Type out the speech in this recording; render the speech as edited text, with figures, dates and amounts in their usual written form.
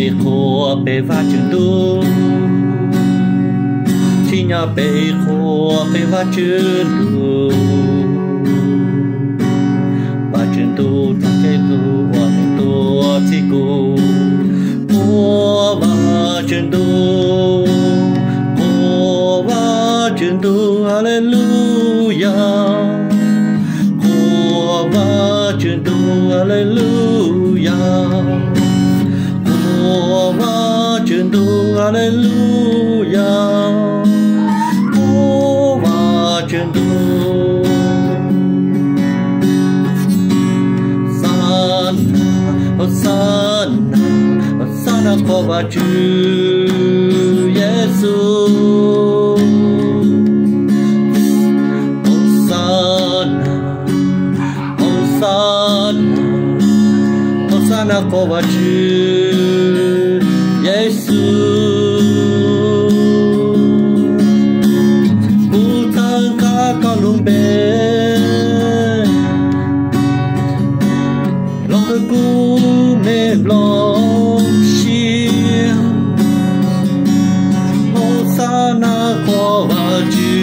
khô bê va chừng tu chỉ nhà bê khô bê va chừng tu va chừng tu trong cái tu hoàn tu chỉ cu mua va chừng tu mua va chừng tu hallelujah mua va chừng tu hallelujah mua va chừng tu hallelujah mua va chừng tu Hosanna Hosanna có ba chữ Giêsu Hosanna Hosanna Hosanna có ba chữ Giêsu Cụ thân ca con luôn bên lòng tôi cũ mê lòng chia Hosanna có ba chữ